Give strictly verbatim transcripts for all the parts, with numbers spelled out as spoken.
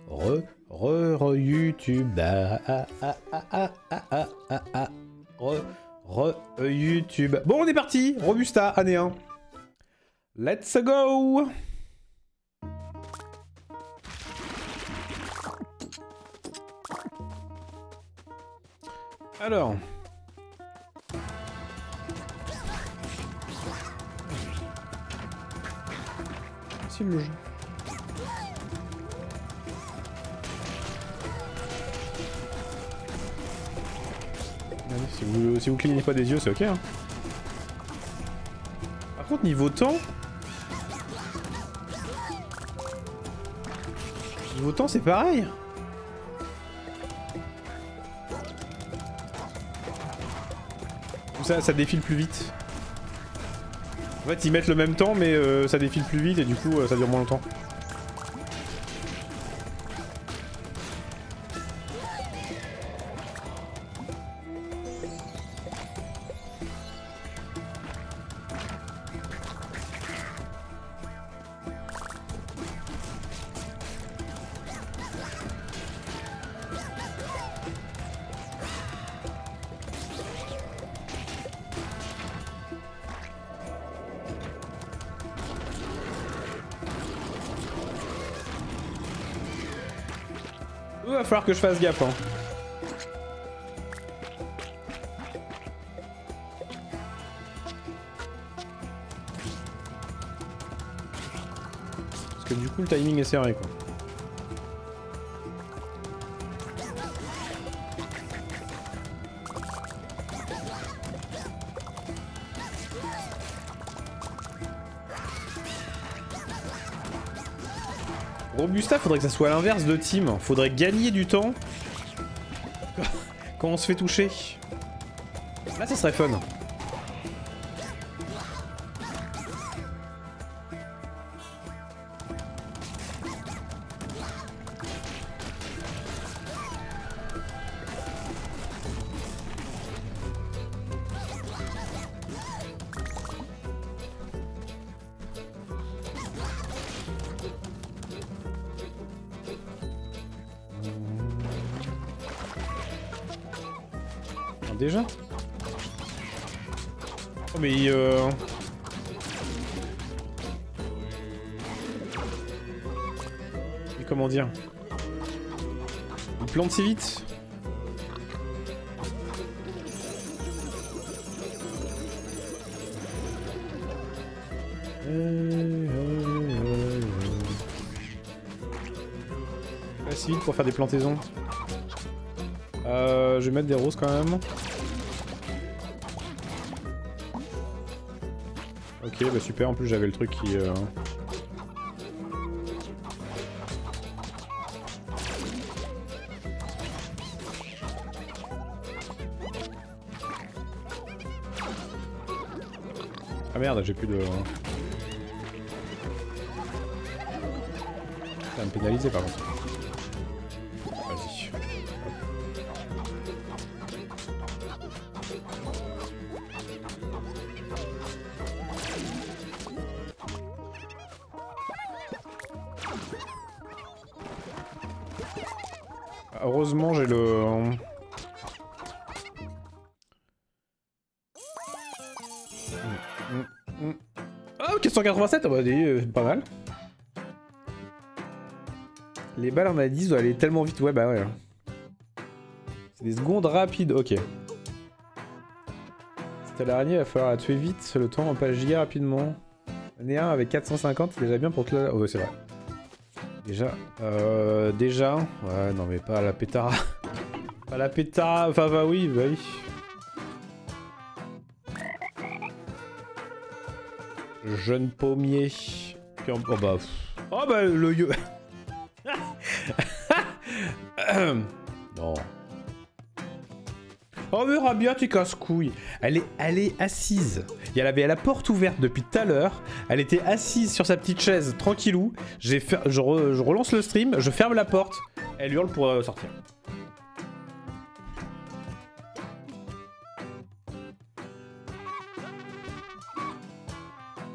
Re, re, re, YouTube. Ah, ah, ah, ah, ah, ah, ah, ah, ah. Re, re, euh, YouTube. Bon, on est parti. Robusta, année un. Let's go. Alors. C'est le jeu. Si vous, si vous clignez pas des yeux, c'est ok. Hein. Par contre, niveau temps... Niveau temps, c'est pareil. Ça, ça défile plus vite. En fait, ils mettent le même temps, mais euh, ça défile plus vite et du coup, euh, ça dure moins longtemps. Il va falloir que je fasse gaffe. Hein. Parce que du coup le timing est serré quoi. Robusta, faudrait que ça soit à l'inverse de Team. Faudrait gagner du temps quand on se fait toucher. Là, ça serait fun. Déjà? Oh mais euh... Et comment dire? Il plante si vite? Pas si vite pour faire des plantaisons. Euh, je vais mettre des roses quand même. Ok, bah super, en plus j'avais le truc qui... Euh... Ah merde, j'ai plus de... Ça va me pénaliser par contre. Vas-y. Heureusement j'ai le... Oh, quatre cent quatre-vingt-sept, bah, euh, pas mal. Les balles on a dix doivent aller tellement vite, ouais bah ouais. C'est des secondes rapides, ok. C'était l'araignée, il va falloir la tuer vite, le temps pas giga rapidement. Année un avec quatre cent cinquante, c'est déjà bien pour te la... Oh ouais c'est vrai. Déjà, euh, déjà, ouais non mais pas la pétara. Pas la pétara, enfin bah oui, bah oui. Jeune pommier. Puis en... Oh bah... Oh bah le yeux... Non. Oh mais Rabia, tu casse-couille. Elle est, elle est assise. Et elle avait la porte ouverte depuis tout à l'heure. Elle était assise sur sa petite chaise, tranquillou. J'ai fait, je, re, je relance le stream, je ferme la porte. Elle hurle pour euh, sortir.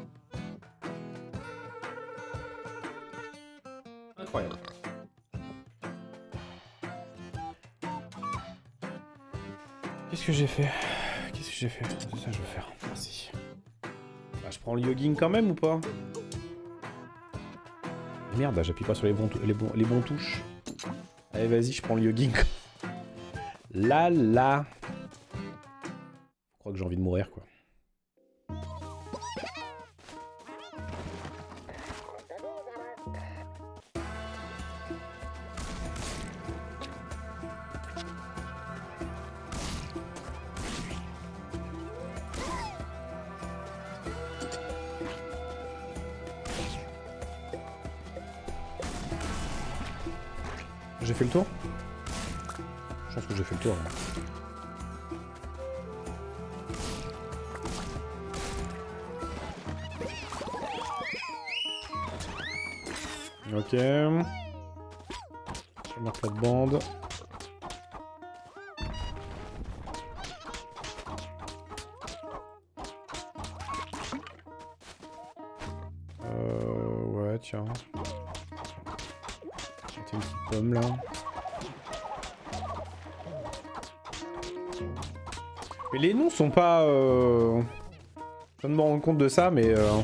Incroyable. Qu'est-ce que j'ai fait? Qu'est-ce que j'ai fait? C'est ça que je veux faire. Merci. Bah, je prends le yogging quand même ou pas? Merde, j'appuie pas sur les bons, les bons, les bons touches. Allez, vas-y, je prends le yogging. Là, là. Je crois que j'ai envie de mourir, quoi. J'ai fait le tour? Je pense que j'ai fait le tour. Là. Ok. Je marque la bande. Euh... Ouais, tiens. Une petite pomme là. Mais les noms sont pas... Euh... Je viens de me rendre compte de ça, mais... Euh...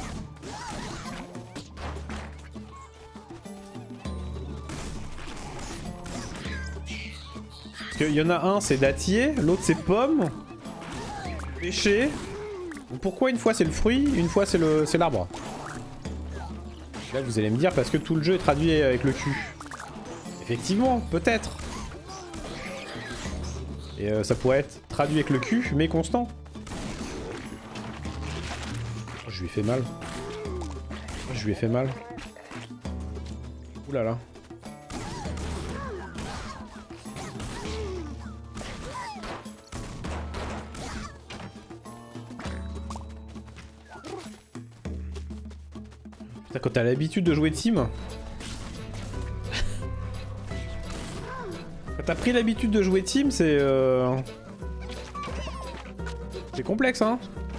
Parce qu'il y en a un, c'est dattier, l'autre c'est pomme, pêcher. Pourquoi une fois c'est le fruit, une fois c'est le c'est l'arbre? Là vous allez me dire parce que tout le jeu est traduit avec le cul. Effectivement, peut-être. Et euh, ça pourrait être traduit avec le cul, mais constant. Oh, je lui ai fait mal. Oh, je lui ai fait mal. Ouh là là. Putain, quand t'as l'habitude de jouer team... Quand t'as pris l'habitude de jouer team, c'est... Euh... C'est complexe, hein.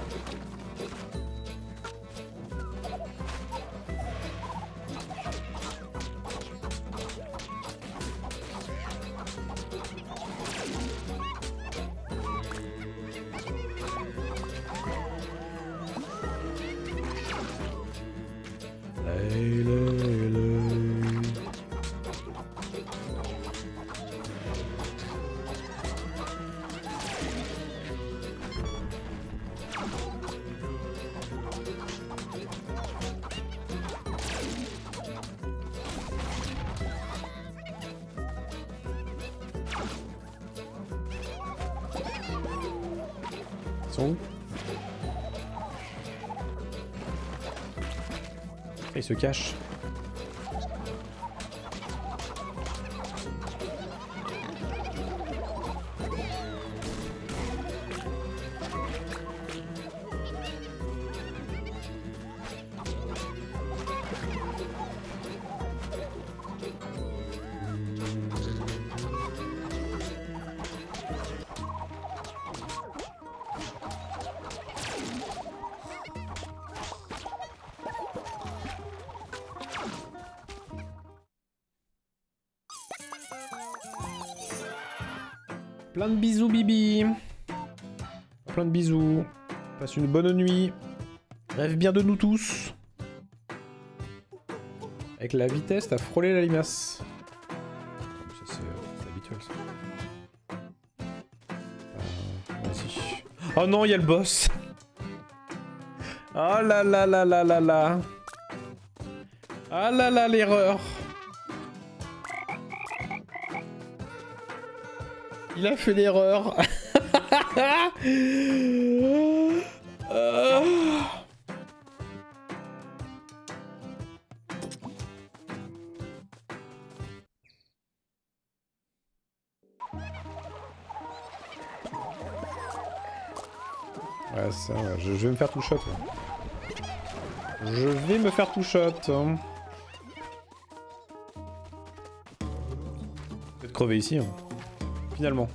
Il se cache. Plein de bisous, Bibi. Plein de bisous. Passe une bonne nuit. Rêve bien de nous tous. Avec la vitesse, t'as frôlé la limace. Ça, c'est euh, habituel, ça. Euh, Vas-y. Oh non, il y a le boss. Oh là là là là là là. Ah là là, l'erreur. Il a fait l'erreur. euh... Ouais, ça, ouais. Je, je vais me faire tout shot. Ouais. Je vais me faire tout shot. Peut-être crever ici. Hein. Finalement.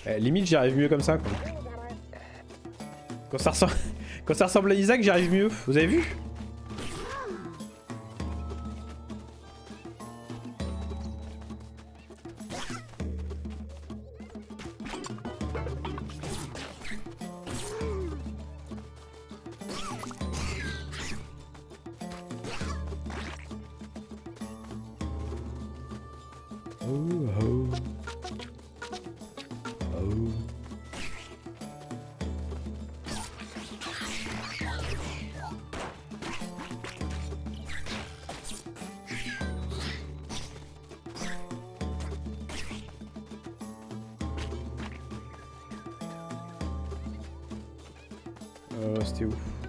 Eh, limite, j'y arrive mieux comme ça, quoi. Quand ça ressemble, Quand ça ressemble à Isaac, j'y arrive mieux. Vous avez vu? Euh, c'était où?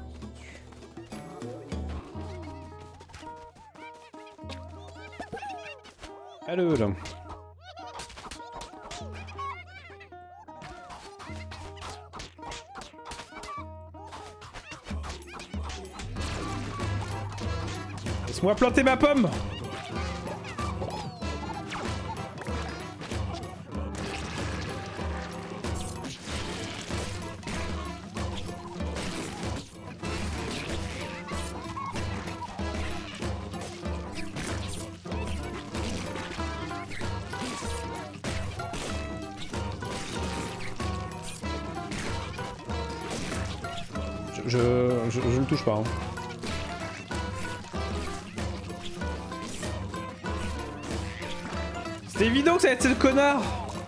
Allô là. Laisse-moi planter ma pomme. Je, je, je le touche pas. Hein. C'était évident que ça allait être ce connard.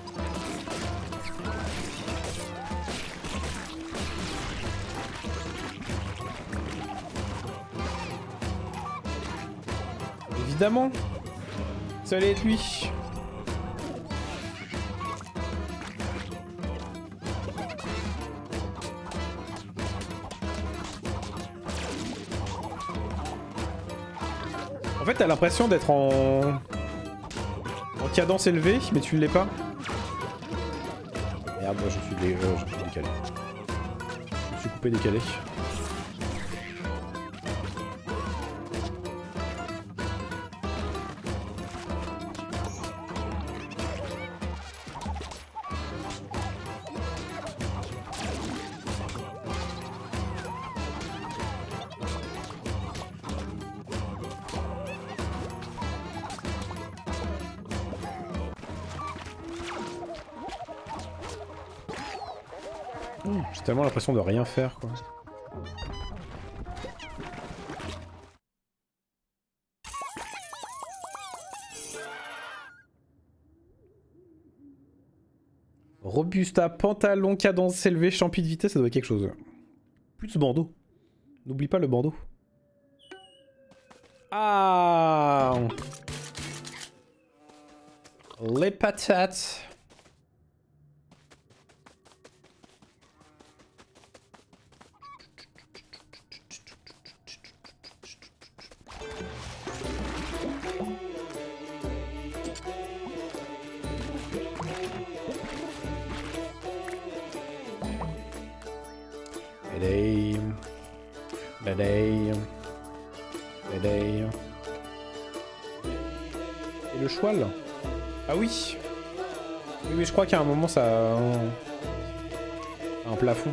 Évidemment. Ça allait être lui. En fait, t'as l'impression d'être en... en cadence élevée, mais tu ne l'es pas. Merde, moi je suis, dé... euh, je suis décalé. Je me suis coupé décalé. J'ai tellement l'impression de rien faire, quoi. Robusta, pantalon, cadence élevée, champi de vitesse, ça doit être quelque chose. Plus de bandeau. N'oublie pas le bandeau. Ah, les patates. Médaille. Médaille. Médaille. Et le choual? Ah oui. Oui, mais je crois qu'à un moment ça a un, un plafond.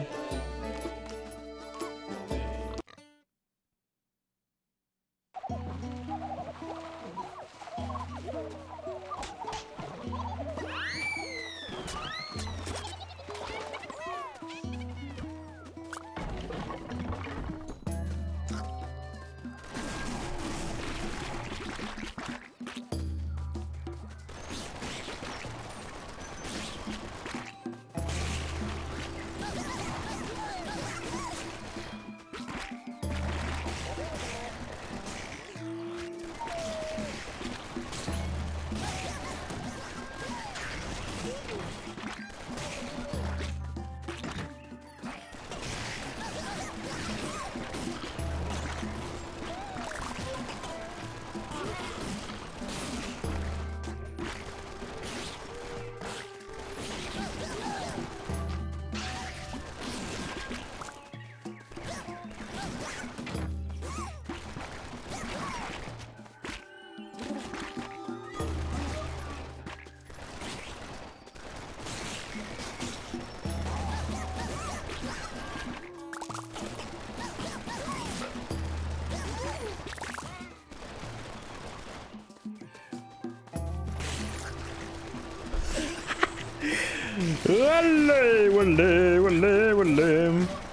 Allez, allez, allez, allez.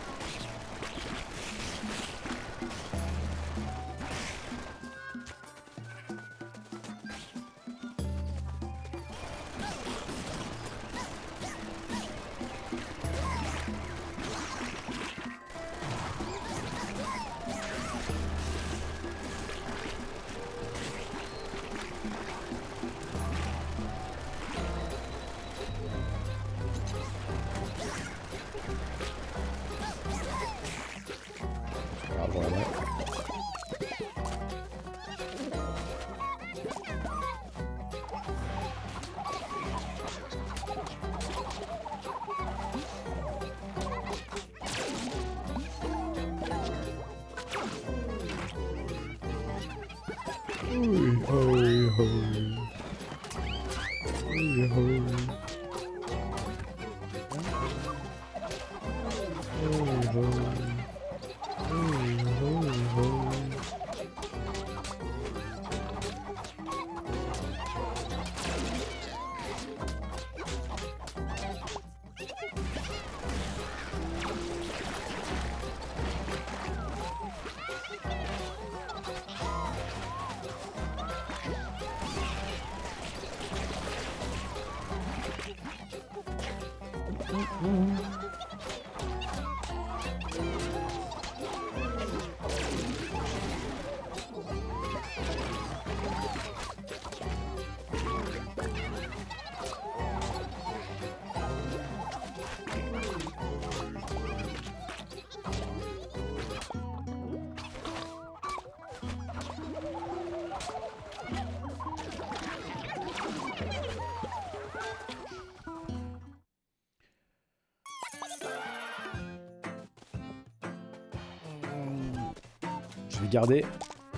Garder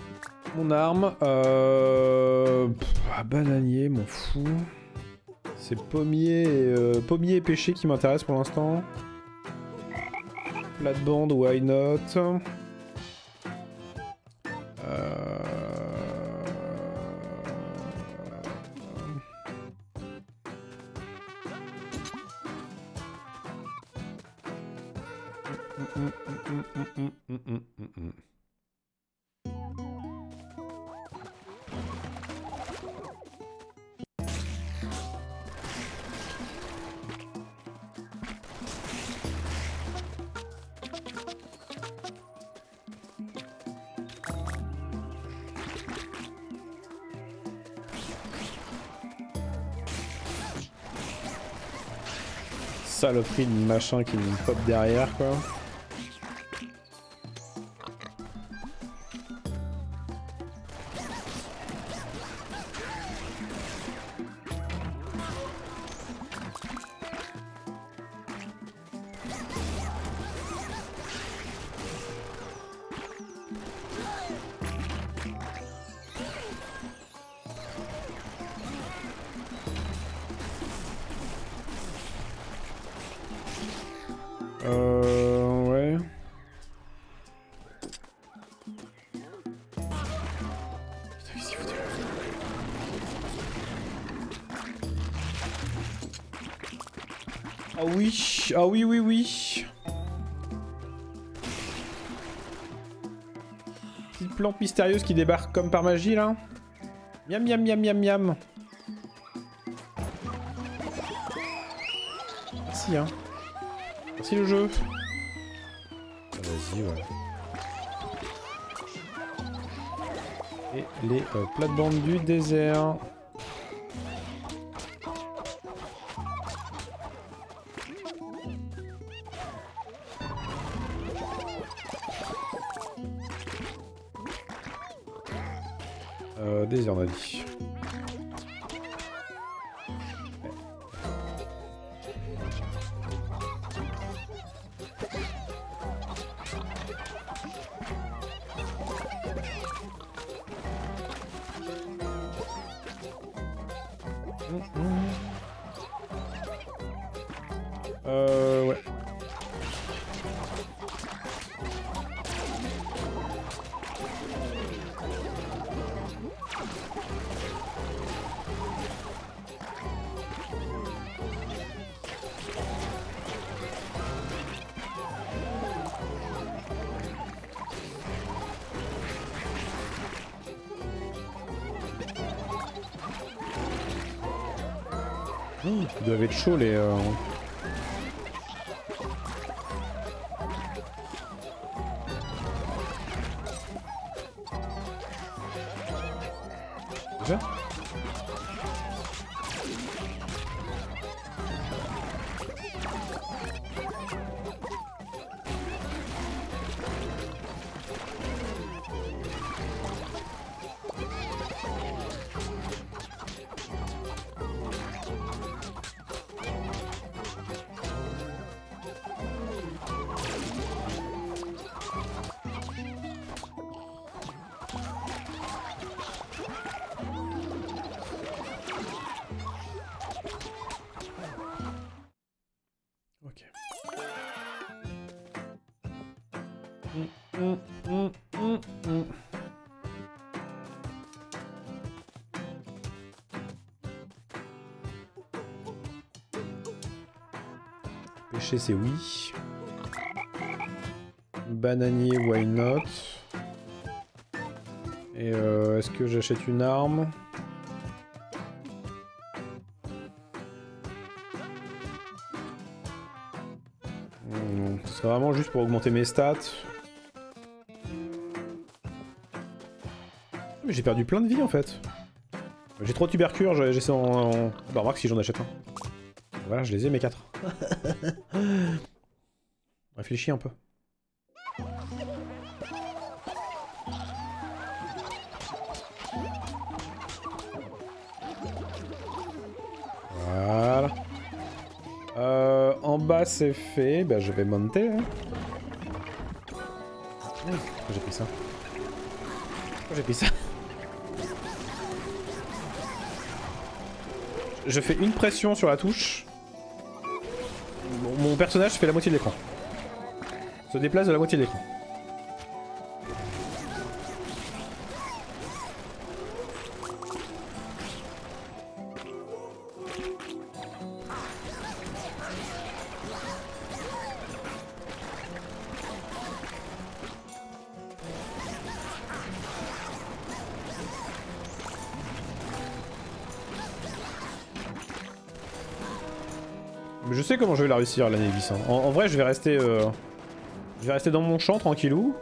mon arme. Euh... Pff, bananier, m'en fous. C'est pommier et, euh, pommier et pêcher qui m'intéressent pour l'instant. Plate-bande, why not. Euh... Mm, mm, mm, mm, mm, mm, mm, mm. Saloperie de machin qui me pop derrière quoi. Euh... Ouais. Putain, qu'est-ce qu'il fout là? Ah oui, ah oui, oui, oui. Petite plante mystérieuse qui débarque comme par magie là. Miam miam miam miam miam. Merci hein. Merci le jeu. Vas-y ouais. Et les euh, plates-bandes du désert. Euh, désert on a dit. Euh, ouais. Oh, ils doivent être chauds les... Euh... Déjà ? Mmh, mmh, mmh, mmh. Pêcher c'est oui. Bananier why not. Et euh, est-ce que j'achète une arme? Mmh, c'est vraiment juste pour augmenter mes stats. Mais j'ai perdu plein de vie en fait. J'ai trop de tubercures, j'essaie en, en... Bah remarque si j'en achète un. Voilà, je les ai mes quatre. Réfléchis un peu. Voilà. Euh, en bas c'est fait, bah je vais monter. Hein. Pourquoi j'ai pris ça? Pourquoi j'ai pris ça? Je fais une pression sur la touche. Mon, mon personnage fait la moitié de l'écran. Se déplace de la moitié de l'écran. Je sais comment je vais la réussir la Névis. Hein. En, en vrai, je vais rester, euh, je vais rester dans mon champ tranquillou.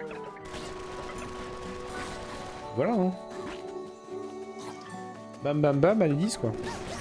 Voilà. Hein. Bam bam bam, Anélis quoi.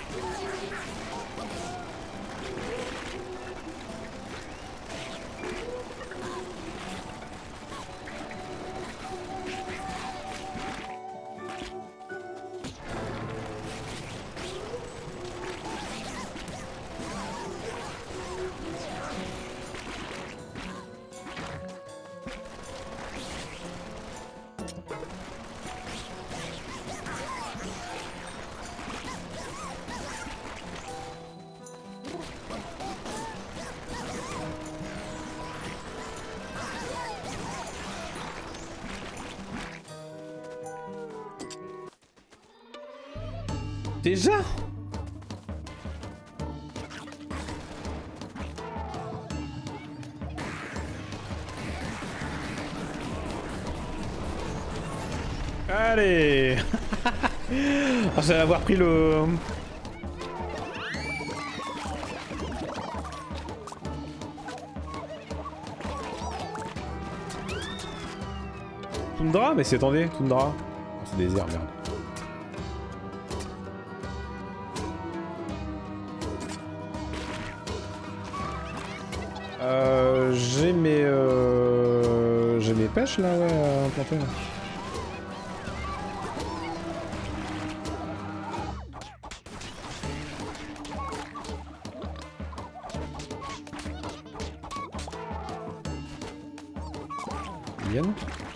Déjà? Allez. Ah, j'allais avoir pris le... Toundra? Mais c'est, attendez, Toundra. Oh, c'est désert, merde. Euh, j'ai mes... Euh, j'ai mes pêches là, ouais, à implanter là. Ils viennent.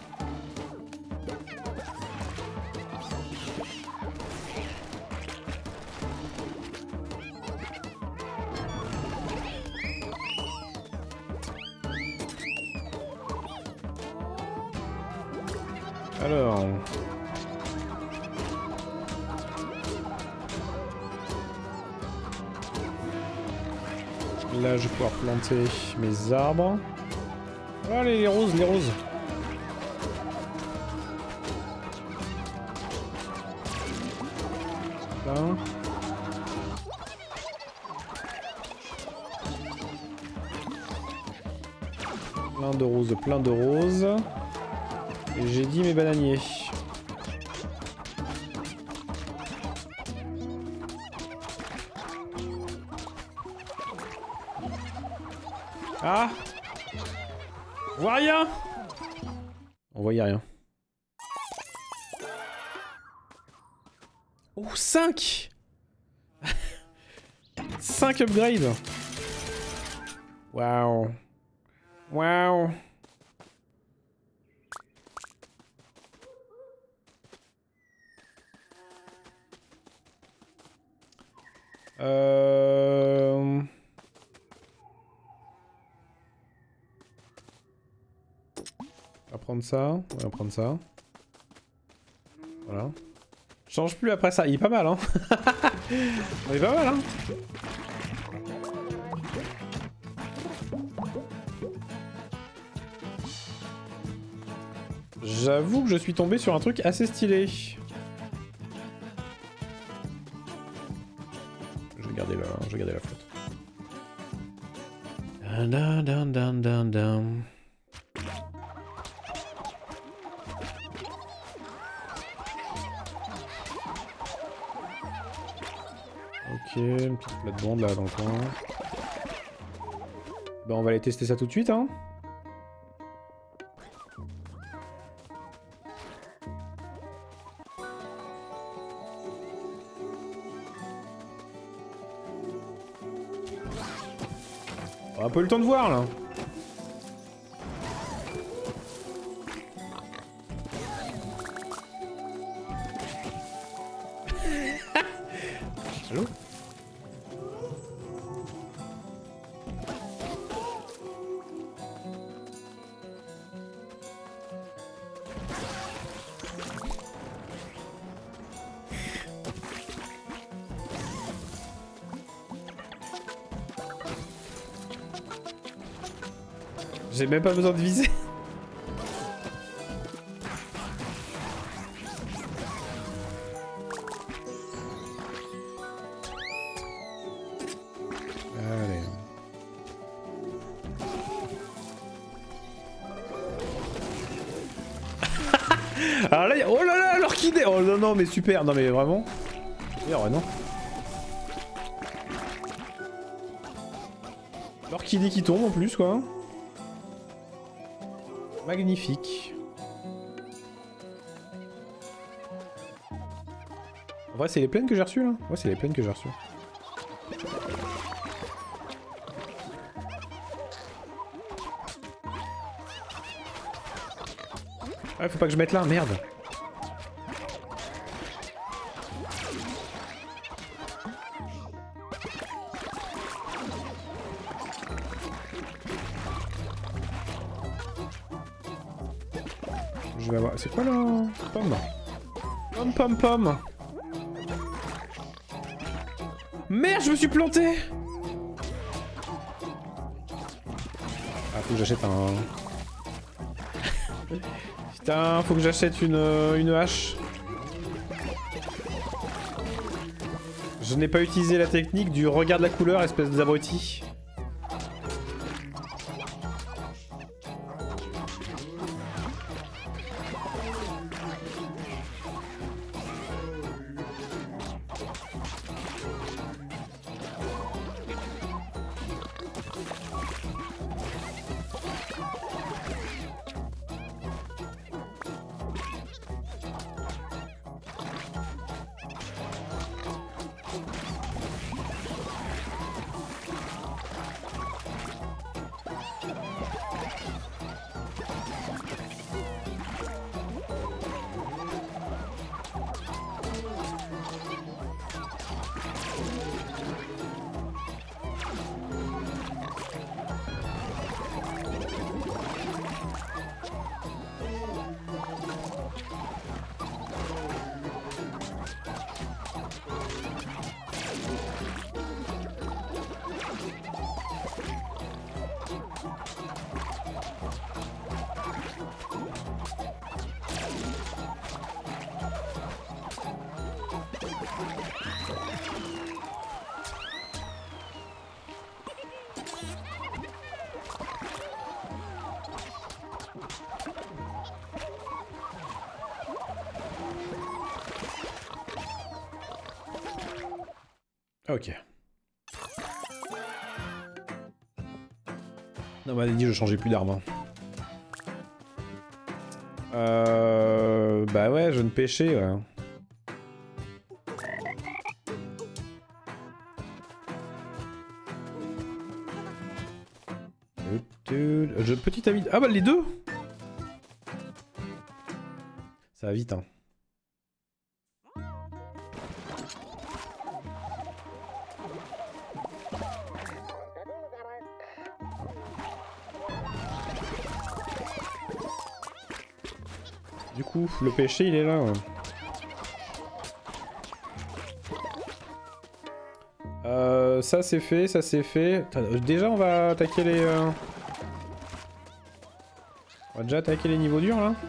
Alors... Là, je vais pouvoir planter mes arbres. Oh, allez, les roses, les roses. Là. Plein de roses, plein de roses. Et j'ai dit mes bananiers. Ah! On voit rien! On voyait rien. Oh, cinq! cinq upgrades! Waouh! Waouh! Euh... On va prendre ça, on va prendre ça. Voilà. Je change plus après ça, il est pas mal hein. Il est pas mal hein. J'avoue que je suis tombé sur un truc assez stylé. Je vais garder la, je vais garder la flotte. Dun, dun, dun, dun, dun. Ok, une petite plate-bande là dans le coin. Bah on va aller tester ça tout de suite hein. On a pas eu le temps de voir là. Allô? J'ai même pas besoin de viser. Allez. Alors là, oh là là, l'orchidée. Oh non non mais super, non mais vraiment. Ouais, non. L'orchidée qui tombe en plus quoi. Magnifique. En vrai, c'est les plaines que j'ai reçues là? Ouais, c'est les plaines que j'ai reçues. Ah, faut pas que je mette là, merde. Je vais avoir... C'est quoi là? Pomme. Pomme, pomme, pomme. Merde, je me suis planté. Ah, faut que j'achète un... Putain, faut que j'achète une, une hache. Je n'ai pas utilisé la technique du regarde la couleur, espèce d'abruti. Ok. Non, m'a dit je changeais plus d'armes. Hein. Euh... Bah ouais, jeune péché, ouais. Je petit ami. Ah bah les deux. Ça va vite hein. Du coup, le péché il est là. Ouais. Euh, ça c'est fait, ça c'est fait. Déjà on va attaquer les... Euh... On va déjà attaquer les niveaux durs là.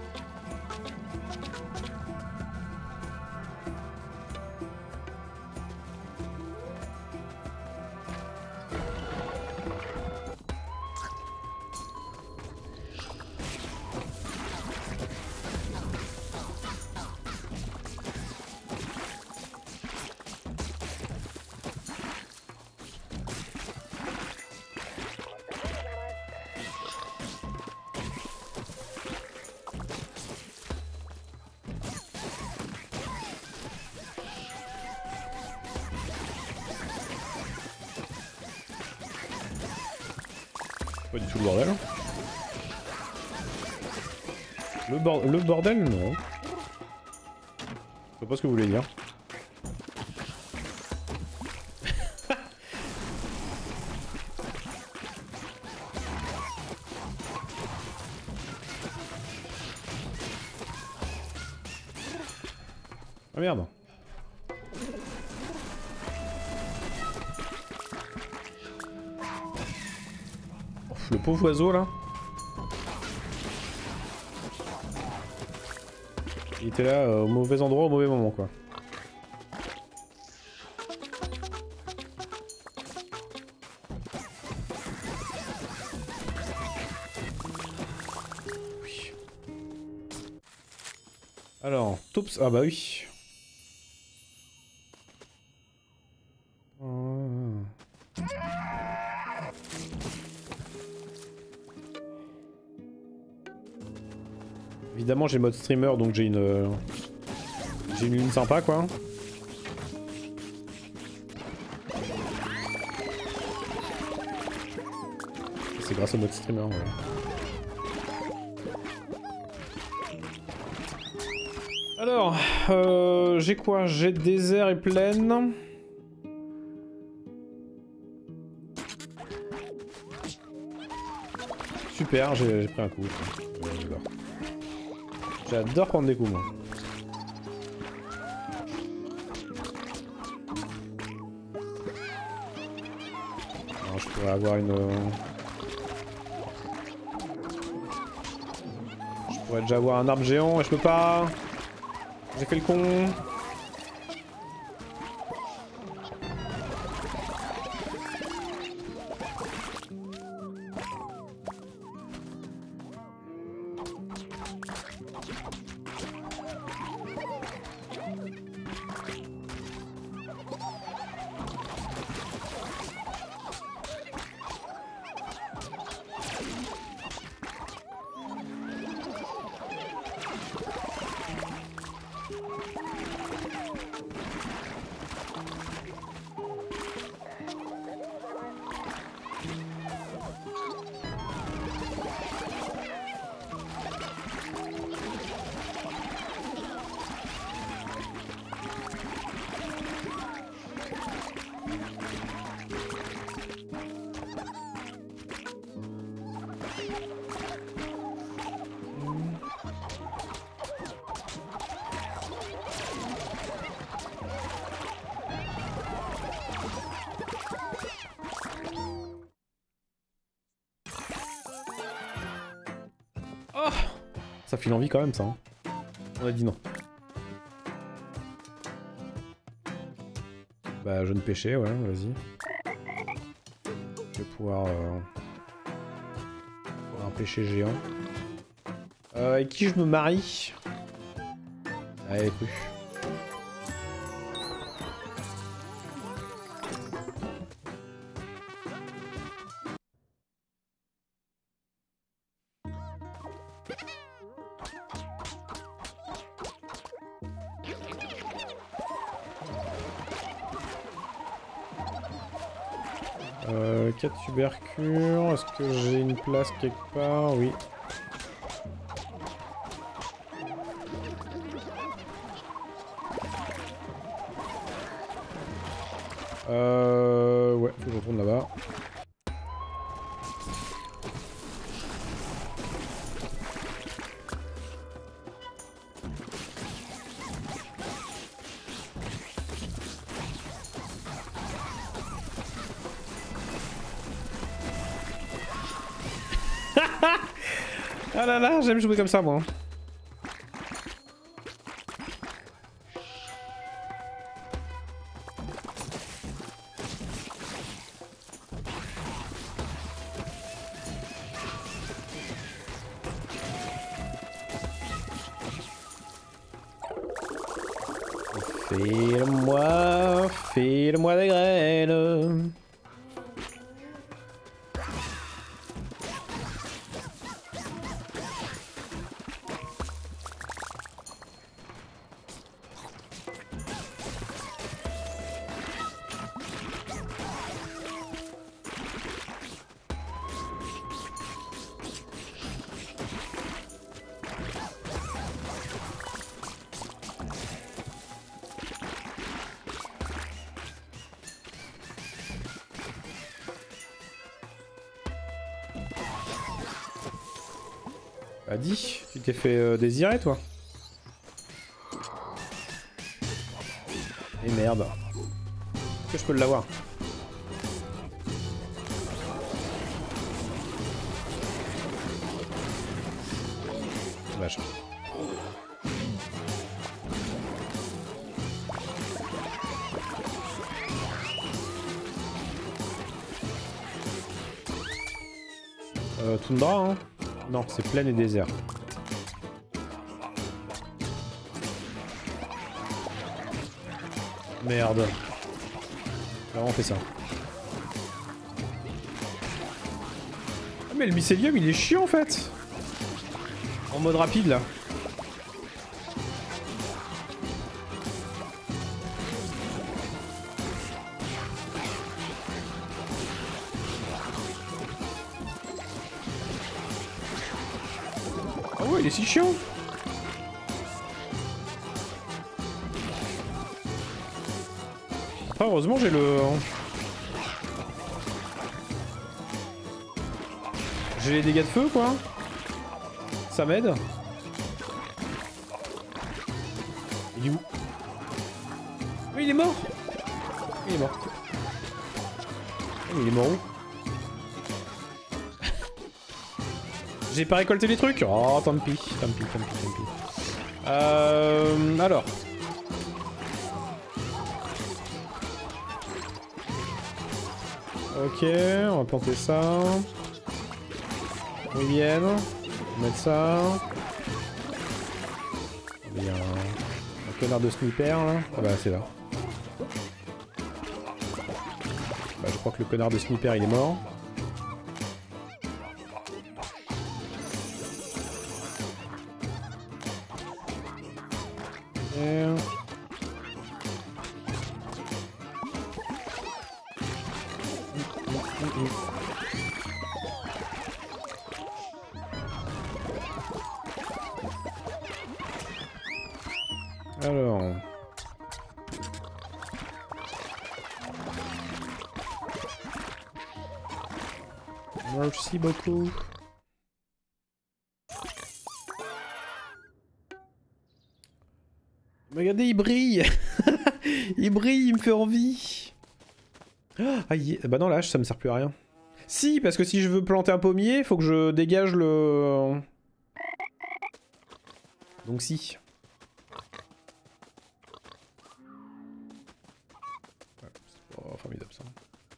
Pas du tout le bordel. Le, bord le bordel, non. Je sais pas ce que vous voulez dire. Ah merde. Le pauvre oiseau là. Il était là euh, au mauvais endroit au mauvais moment quoi. Oui. Alors, Tops. Ah bah oui. Évidemment j'ai mode streamer donc j'ai une... Euh, j'ai une lune sympa quoi. C'est grâce au mode streamer ouais. Alors, euh, j'ai quoi? J'ai désert et plaine. Super, j'ai pris un coup. J'adore. J'adore prendre des coups, moi. Alors, je pourrais avoir une... Je pourrais déjà avoir un arbre géant et je peux pas. J'ai fait le con. Ça file envie quand même ça. Hein. On a dit non. Bah jeune péché, ouais, vas-y. Je vais pouvoir... Euh... un péché géant. Euh, avec qui je me marie? Allez, plus. Euh, quatre tubercures. Est-ce que j'ai une place quelque part? Oui. Euh... Ouais, faut que je retourne là-bas. Ah là là, j'aime jouer comme ça moi. File-moi, file-moi des graines. Bah dis, tu t'es fait euh, désirer toi. Et merde. Est-ce que je peux l'avoir? Vache. Euh, Toundra hein? Non, c'est plaine et désert. Merde. Là, on fait ça. Ah, mais le mycélium, il est chiant en fait. En mode rapide là. Ah ouais, il est si chiant. Ah, heureusement j'ai le... J'ai les dégâts de feu quoi. Ça m'aide. Il est où? Oui, il est mort. Il est mort. Oh, il est mort où? J'ai pas récolté les trucs. Oh, tant pis, tant pis, tant pis, tant pis. Euh... Alors... Ok, on va planter ça. Ils viennent. On va mettre ça. Il y a un, un connard de sniper là. Ah bah c'est là. Bah je crois que le connard de sniper il est mort. Et... Alors... Merci beaucoup. Regardez, il brille. Il brille, il me fait envie. Ah, il... Bah non, là, ça me sert plus à rien. Si, parce que si je veux planter un pommier, faut que je dégage le... Donc si. Ouais, c'est pas formidable ça.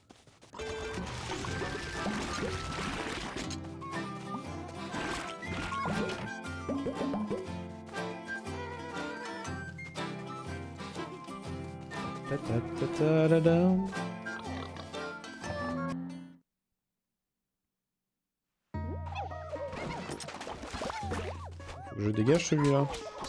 Ta ta ta ta ta ta. Faut que je dégage celui-là.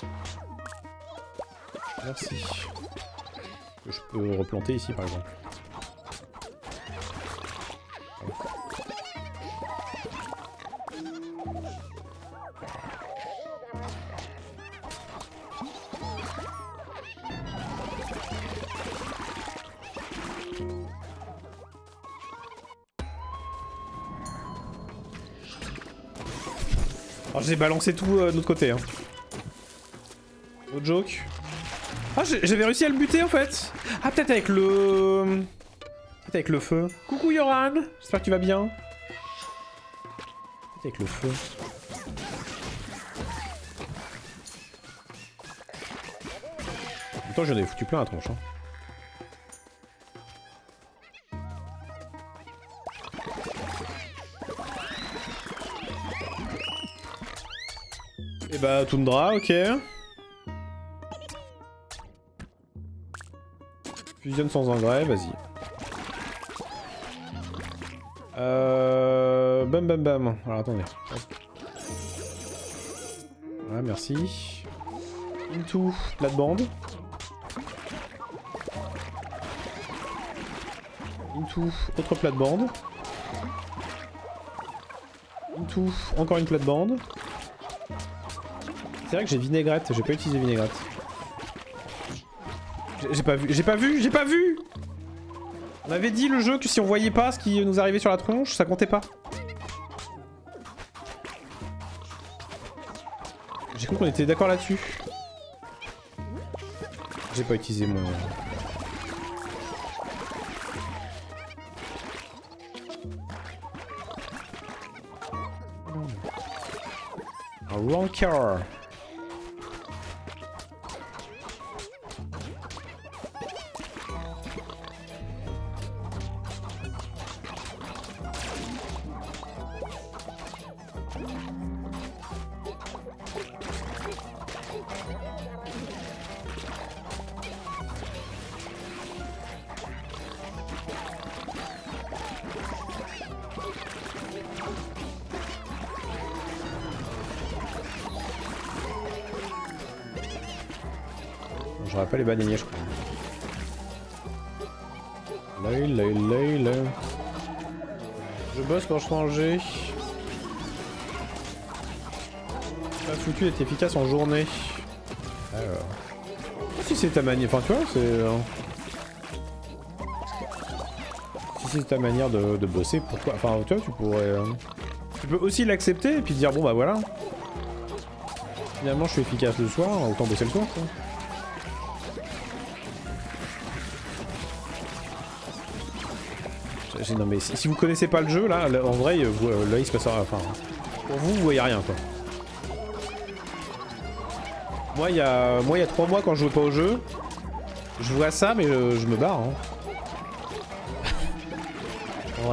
Merci. Que je peux replanter ici par exemple. Alors j'ai balancé tout euh, de l'autre côté. Hein. No joke. Ah j'avais réussi à le buter en fait. Ah peut-être avec le... Peut-être avec le feu. Coucou Yoran. J'espère que tu vas bien. Peut-être avec le feu. En même temps j'en ai foutu plein à tronche. Hein. Et bah Toundra, ok. Fusionne sans engrais, vas-y. Euh... Bam bam bam. Alors attendez. Voilà, merci. Into, plate-bande. Into, autre plate-bande. Into, encore une plate-bande. C'est vrai que j'ai vinaigrette, j'ai pas utilisé vinaigrette. J'ai pas vu, j'ai pas vu, j'ai pas vu. On avait dit le jeu que si on voyait pas ce qui nous arrivait sur la tronche, ça comptait pas. J'ai cru qu'on était d'accord là-dessus. J'ai pas utilisé mon... Un rancor. J'aurais pas les banaниers, je crois. Là, là, là, là. Je bosse quand je mangeais. Pas foutu d'être efficace en journée. Alors. Si c'est ta manière. Enfin, tu vois, c'est. Euh... Si c'est ta manière de, de bosser, pourquoi. Enfin, tu vois, tu pourrais. Euh... Tu peux aussi l'accepter et puis dire, bon bah voilà. Finalement, je suis efficace le soir, autant bosser le soir, quoi. Non mais si, si vous connaissez pas le jeu là, là en vrai vous, euh, là il se passe rien, enfin pour vous vous voyez rien quoi. Moi il y a moi il y a trois mois quand je jouais pas au jeu, je vois ça mais je, je me barre hein. Ouais.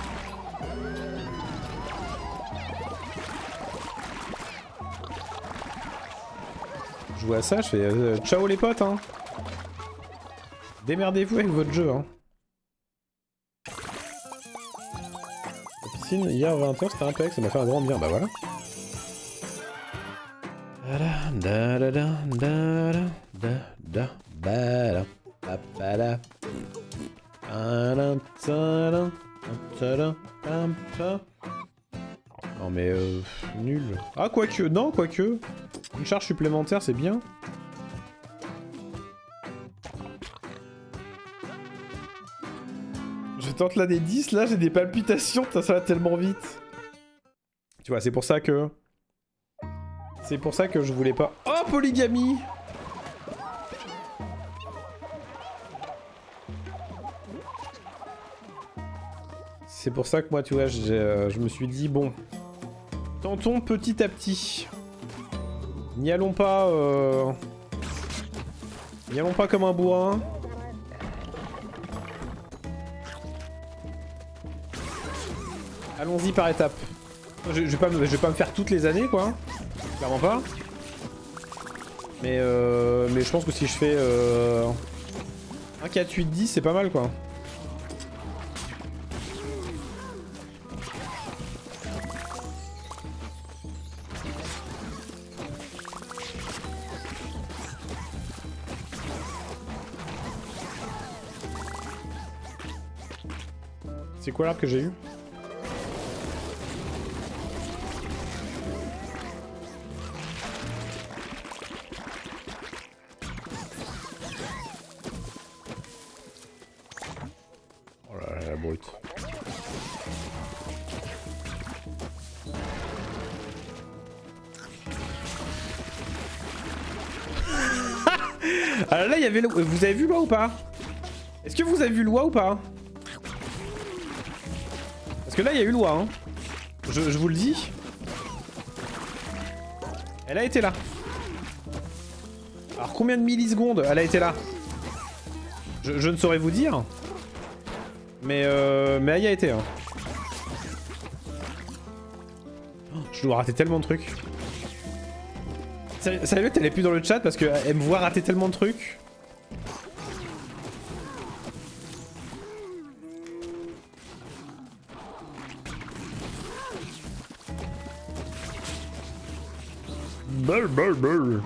Je vois ça, je fais euh, ciao les potes hein. Démerdez-vous avec votre jeu hein. Hier vingt heures c'était impec, ça m'a fait un grand bien, bah voilà. Non mais euh, nul. Ah quoique, non quoique. Une charge supplémentaire c'est bien. Je tente là des dix, là j'ai des palpitations, ça va tellement vite. Tu vois, c'est pour ça que... C'est pour ça que je voulais pas... Oh, polygamie! C'est pour ça que moi, tu vois, euh, je me suis dit, bon... Tentons petit à petit. N'y allons pas... Euh... N'y allons pas comme un bourrin. Allons-y par étapes. Je, je, vais pas me, je vais pas me faire toutes les années quoi. Clairement pas. Mais euh, mais je pense que si je fais euh, un quatre, huit, dix c'est pas mal quoi. C'est quoi l'arbre que j'ai eu ? brut. Alors là, il y avait le... Vous avez vu l'oie ou pas? Est-ce que vous avez vu l'oie ou pas? Parce que là, il y a eu l'oie, hein. Je, je vous le dis. Elle a été là. Alors combien de millisecondes elle a été là? je, je ne saurais vous dire. Mais euh, mais elle y a été. Hein. Oh, je dois rater tellement de trucs. Sérieux, elle est plus dans le chat parce qu'elle me voit rater tellement de trucs. Brr, brr, brr.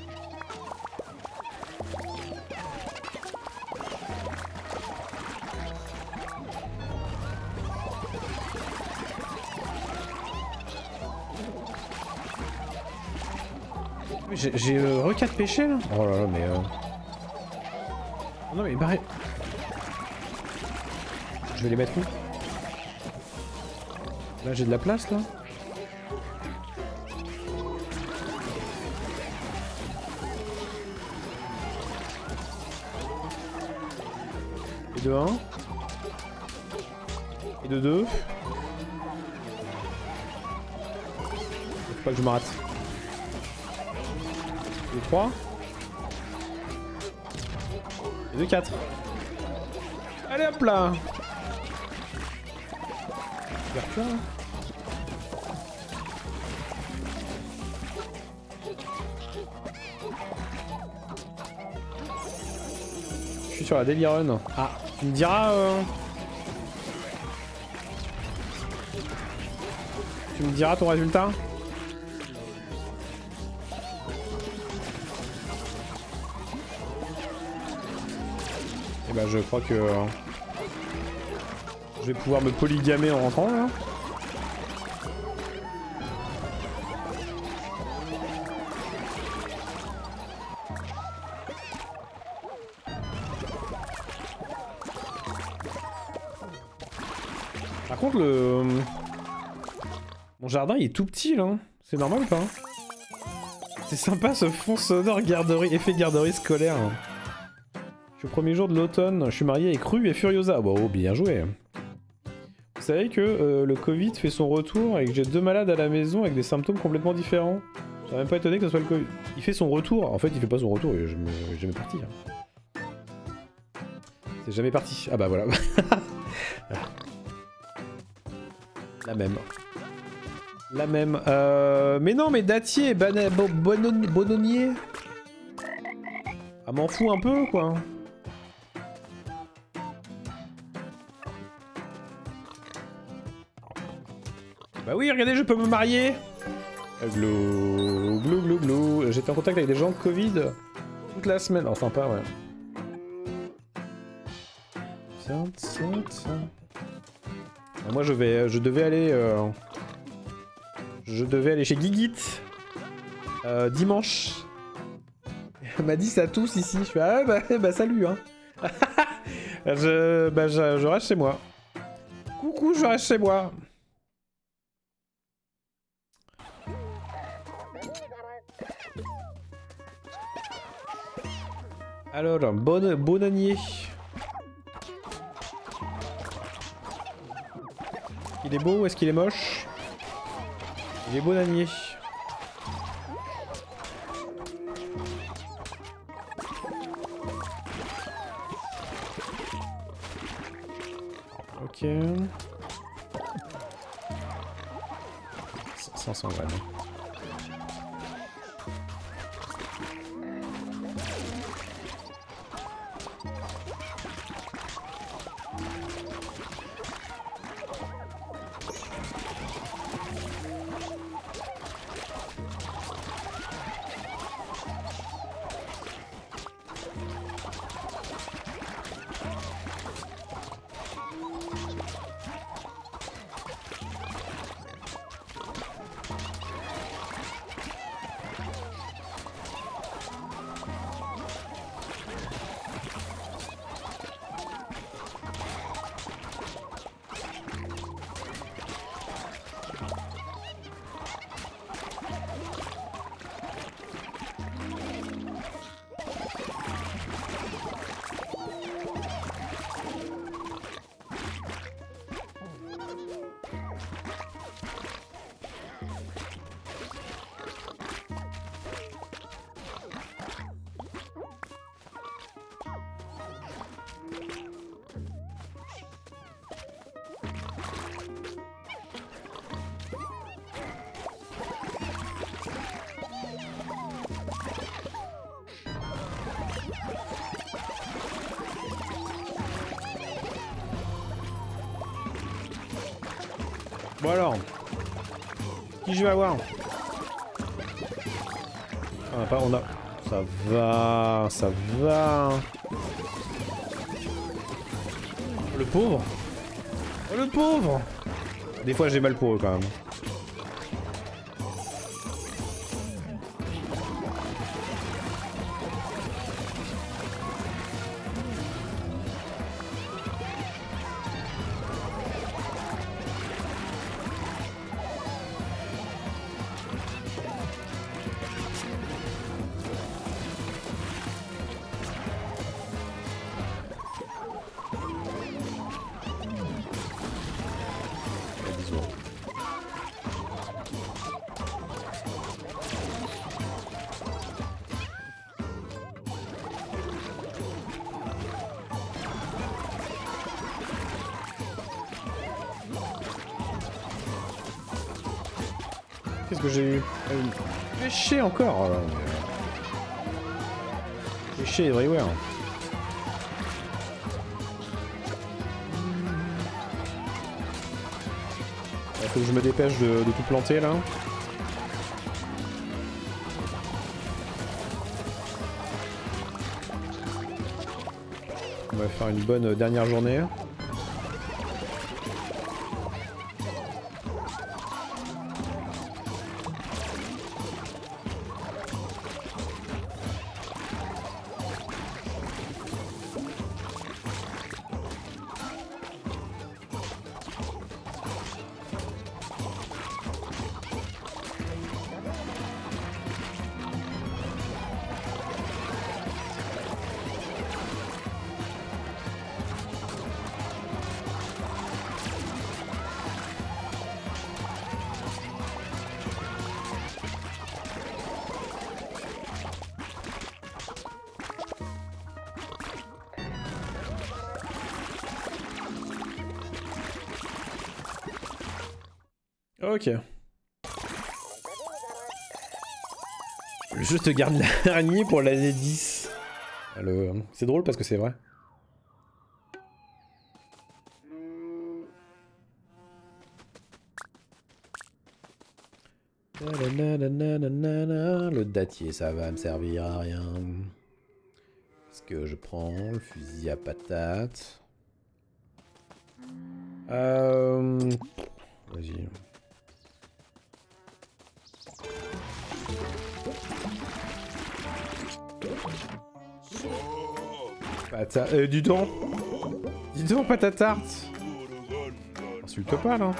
J'ai euh, re quatre péchés là. Oh là là mais euh... Non mais barré. Je vais les mettre où? Là j'ai de la place là. Et de un. Et de deux. Faut pas que je me rate. Et de trois. Et de quatre. Allez hop là. Ouverture là. Je suis sur la Daily Run. Ah, tu me diras... Euh... Tu me diras ton résultat? Et bah je crois que... Euh... je vais pouvoir me polygamer en rentrant là. Par contre le... Mon jardin il est tout petit là. C'est normal ou pas? C'est sympa ce fond sonore garderie, effet garderie scolaire. Je suis au premier jour de l'automne, je suis marié avec Rue et Furiosa. Oh, bien joué. Vous savez que euh, le Covid fait son retour et que j'ai deux malades à la maison avec des symptômes complètement différents. Je serais même pas étonné que ce soit le Covid. Il fait son retour. En fait, il fait pas son retour, il est jamais parti. Hein. C'est jamais parti. Ah bah voilà. La même. La même. Euh... Mais non, mais dattier, bana... bo bononi... bononier. Ah, m'en fous un peu, quoi. Bah oui, regardez, je peux me marier. Glou, glou, glou, glou. J'étais en contact avec des gens Covid toute la semaine. Enfin, pas, ouais. Tiens, tiens, tiens. Ah, moi, je vais, je devais aller, euh... je devais aller chez Guigit euh, dimanche. Elle m'a dit ça tous ici. Je fais ah bah, bah salut hein. je, bah, je, je reste chez moi. Coucou, je reste chez moi. Alors, bon, bonanier. Il est beau ou est-ce qu'il est moche? Il est bonanier. Ok. cinq cents grammes. Bon alors. Qui je vais avoir? On a pas, on a... Ça va, ça va. Le pauvre. Oh le pauvre. Des fois j'ai mal pour eux quand même. Qu'est-ce que j'ai eu? J'ai chier encore. Euh, J'ai chier everywhere. Il faut que je me dépêche de, de tout planter là. On va faire une bonne dernière journée. Ok. Je te garde l'araignée pour l'année dix. Le... C'est drôle parce que c'est vrai. Le datier, ça va me servir à rien. Est-ce que je prends le fusil à patate? Euh... Vas-y. Pata... Euh, dis donc. Dis donc, pata tarte. Insulte pas, là.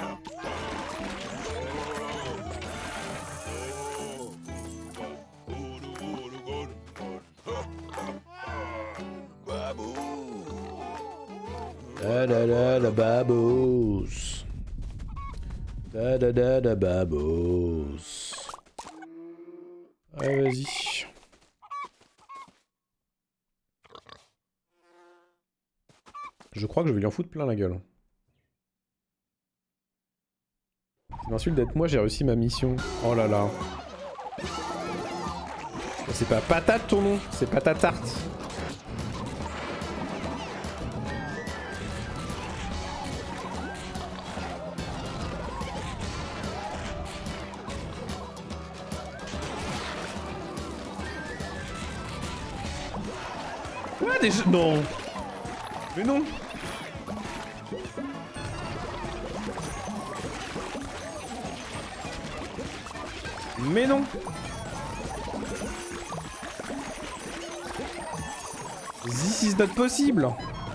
Da da da da babos. Da da da da babos. Allez, vas-y. Je crois que je vais lui en foutre plein la gueule. C'est l'insulte d'être moi, j'ai réussi ma mission. Oh là là. C'est pas patate ton nom, c'est pata tarte. Ah, déjà... Non. Mais non. Mais non. This is not possible.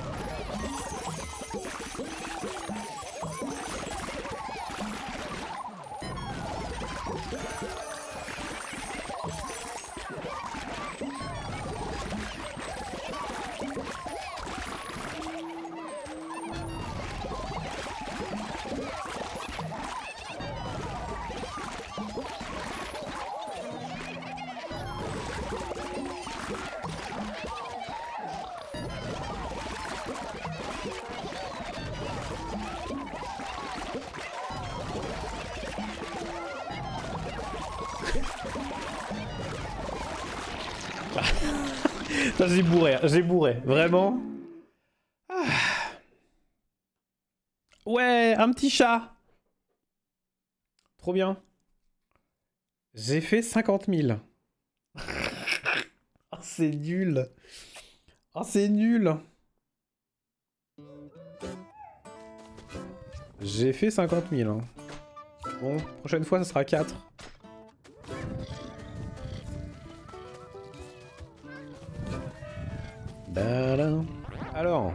J'ai bourré, j'ai bourré, vraiment. Ah. Ouais, un petit chat. Trop bien. J'ai fait cinquante mille. Oh, c'est nul. Oh, c'est nul. J'ai fait cinquante mille. Hein. Bon, prochaine fois, ça sera quatre. Badam. Alors.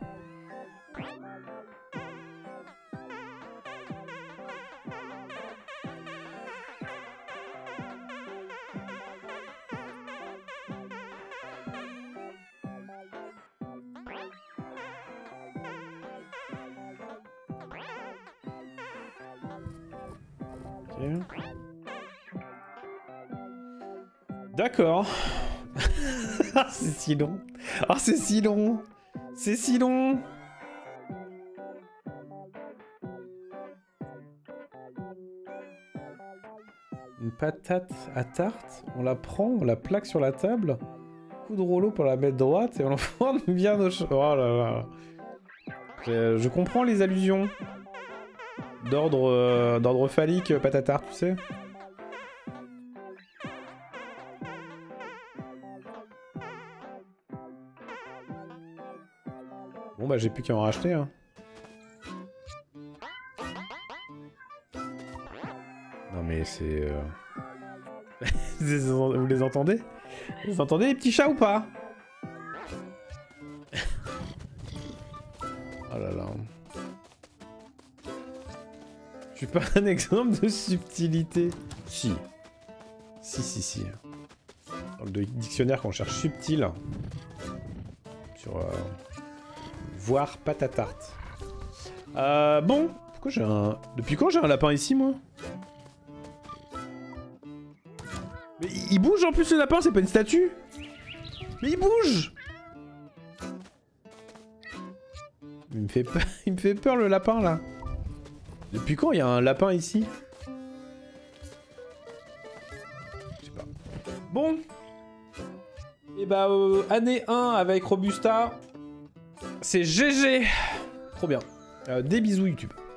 D'accord. C'est si long. Ah, c'est si long. C'est si long. Une patate à tarte, on la prend, on la plaque sur la table, coup de rouleau pour la mettre droite et on l'enfourne bien nos choses. Oh là là. Je, je comprends les allusions d'ordre euh, d'ordre phallique, patate à tarte, tu sais. Bon bah j'ai plus qu'à en racheter hein. Non mais c'est... Euh... Vous les entendez? Vous entendez les petits chats ou pas? Oh là là. Je suis pas un exemple de subtilité. Si. Si si si. Dans le dictionnaire quand on cherche subtil. Sur... Euh... Voir pâte à tarte. Euh, bon, pourquoi j'ai un... Depuis quand j'ai un lapin ici, moi? Mais il bouge en plus le lapin, c'est pas une statue? Mais il bouge! Il me fait peur, il me fait peur le lapin, là. Depuis quand il y a un lapin ici? Je sais pas. Bon. Et bah, euh, année un avec Robusta. C'est G G. Trop bien. Euh, des bisous YouTube.